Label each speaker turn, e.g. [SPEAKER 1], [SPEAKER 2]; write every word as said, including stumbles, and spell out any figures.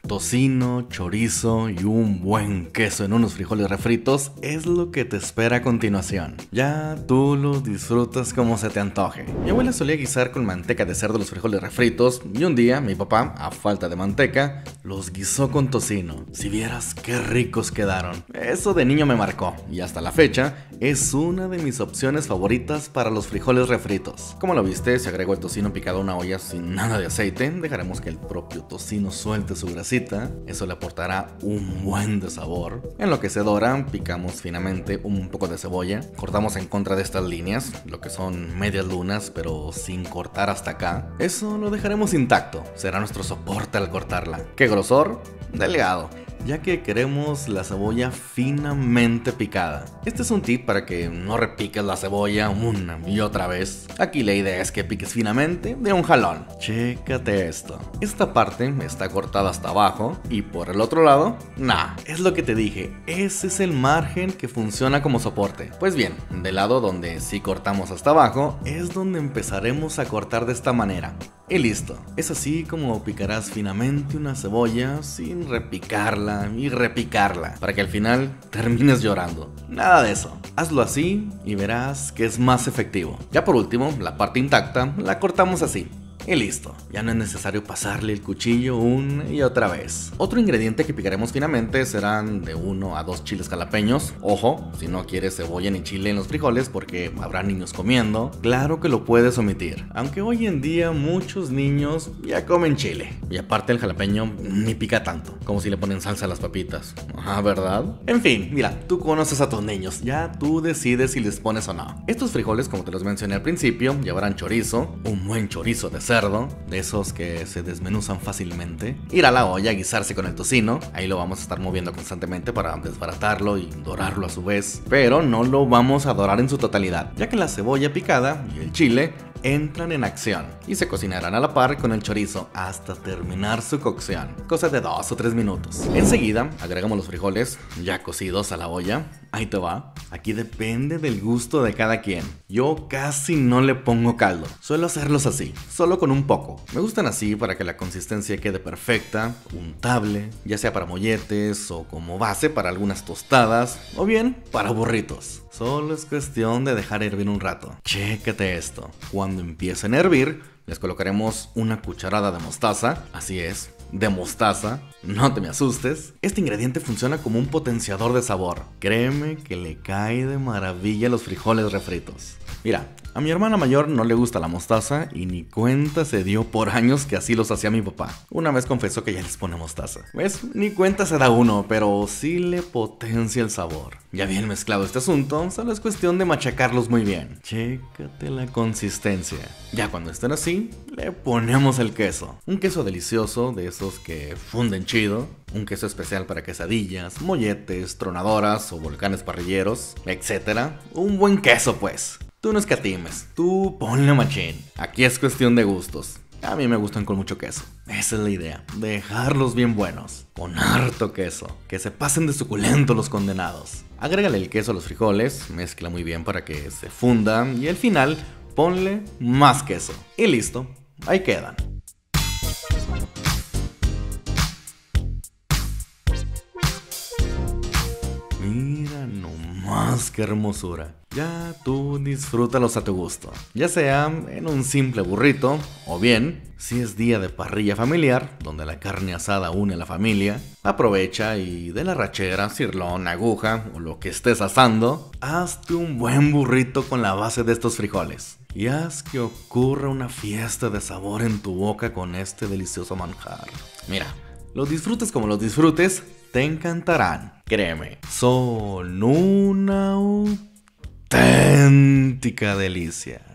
[SPEAKER 1] Tocino, chorizo y un buen queso en unos frijoles refritos es lo que te espera a continuación. Ya tú los disfrutas como se te antoje. Mi abuela solía guisar con manteca de cerdo los frijoles refritos y un día mi papá, a falta de manteca, los guisó con tocino. Si vieras qué ricos quedaron. Eso de niño me marcó y hasta la fecha es una de mis opciones favoritas para los frijoles refritos. Como lo viste, se agregó el tocino picado a una olla sin nada de aceite. Dejaremos que el propio tocino suelte su grasita. Eso le aportará un buen de sabor. En lo que se dora, picamos finamente un poco de cebolla. Cortamos en contra de estas líneas, lo que son medias lunas, pero sin cortar hasta acá. Eso lo dejaremos intacto. Será nuestro soporte al cortarla. ¿Qué grosor? Delgado, ya que queremos la cebolla finamente picada. Este es un tip para que no repiques la cebolla una y otra vez. Aquí la idea es que piques finamente de un jalón. Chécate esto. Esta parte está cortada hasta abajo y por el otro lado, nah. Es lo que te dije, ese es el margen que funciona como soporte. Pues bien, del lado donde sí cortamos hasta abajo es donde empezaremos a cortar de esta manera. Y listo. Es así como picarás finamente una cebolla sin repicarla y repicarla, para que al final termines llorando. Nada de eso. Hazlo así y verás que es más efectivo. Ya por último, la parte intacta la cortamos así. Y listo, ya no es necesario pasarle el cuchillo una y otra vez. Otro ingrediente que picaremos finamente serán de uno a dos chiles jalapeños. Ojo, si no quieres cebolla ni chile en los frijoles porque habrá niños comiendo, claro que lo puedes omitir. Aunque hoy en día muchos niños ya comen chile. Y aparte el jalapeño ni pica tanto, como si le ponen salsa a las papitas. Ah, ¿verdad? En fin, mira, tú conoces a tus niños, ya tú decides si les pones o no. Estos frijoles, como te los mencioné al principio, llevarán chorizo, un buen chorizo de cerdo, cerdo, de esos que se desmenuzan fácilmente. Ir a la olla a guisarse con el tocino. Ahí lo vamos a estar moviendo constantemente para desbaratarlo y dorarlo a su vez. Pero no lo vamos a dorar en su totalidad, ya que la cebolla picada y el chile entran en acción y se cocinarán a la par con el chorizo hasta terminar su cocción, cosa de dos o tres minutos. Enseguida agregamos los frijoles ya cocidos a la olla. Ahí te va. Aquí depende del gusto de cada quien. Yo casi no le pongo caldo, suelo hacerlos así, solo con un poco. Me gustan así para que la consistencia quede perfecta, untable, ya sea para molletes o como base para algunas tostadas o bien para burritos. Solo es cuestión de dejar hervir un rato. Chécate esto. Cuando empiecen a hervir, les colocaremos una cucharada de mostaza. Así es, de mostaza. No te me asustes. Este ingrediente funciona como un potenciador de sabor. Créeme que le cae de maravilla a los frijoles refritos. Mira, a mi hermana mayor no le gusta la mostaza y ni cuenta se dio por años que así los hacía mi papá. Una vez confesó que ya les pone mostaza. ¿Ves? Ni cuenta se da uno, pero sí le potencia el sabor. Ya bien mezclado este asunto, solo es cuestión de machacarlos muy bien. Chécate la consistencia. Ya cuando estén así, le ponemos el queso. Un queso delicioso, de esos que funden chido. Un queso especial para quesadillas, molletes, tronadoras o volcanes parrilleros, etcétera. Un buen queso pues. Tú no escatimes, tú ponle machín. Aquí es cuestión de gustos. A mí me gustan con mucho queso. Esa es la idea, dejarlos bien buenos, con harto queso, que se pasen de suculento los condenados. Agrégale el queso a los frijoles, mezcla muy bien para que se fundan y al final ponle más queso. Y listo, ahí quedan. Mira nomás qué hermosura. Ya tú disfrútalos a tu gusto, ya sea en un simple burrito o bien, si es día de parrilla familiar, donde la carne asada une a la familia, aprovecha y de la rachera, cirlón, aguja o lo que estés asando, hazte un buen burrito con la base de estos frijoles y haz que ocurra una fiesta de sabor en tu boca con este delicioso manjar. Mira, los disfrutes como los disfrutes, te encantarán. Créeme, son una auténtica delicia.